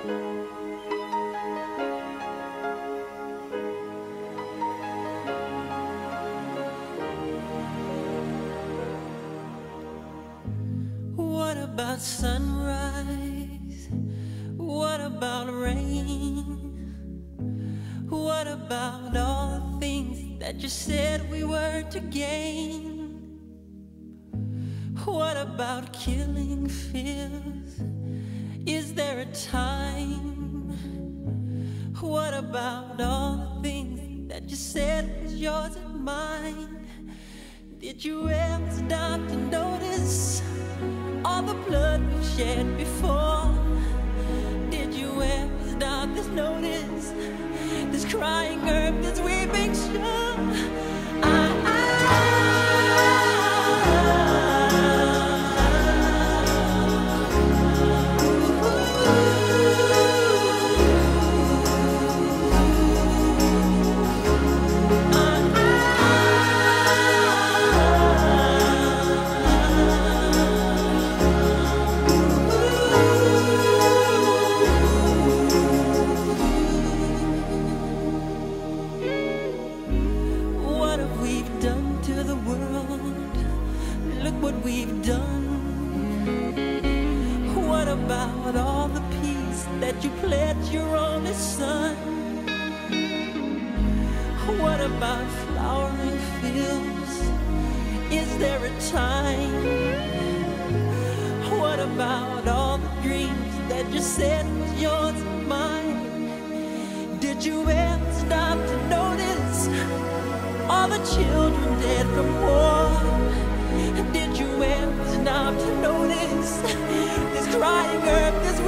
What about sunrise? What about rain? What about all the things that you said we were to gain? What about killing fears? Is there a time? What about all the things that you said was yours and mine? Did you ever stop to notice all the blood we've shed before? Did you ever stop to notice this crying earth, this weeping shore? Look what we've done. What about all the peace that you pledged your only son? What about flowering fields? Is there a time? What about all the dreams that you said was yours and mine? Did you ever stop to notice all the children dead from war? Did you ever stop to notice this crying earth, this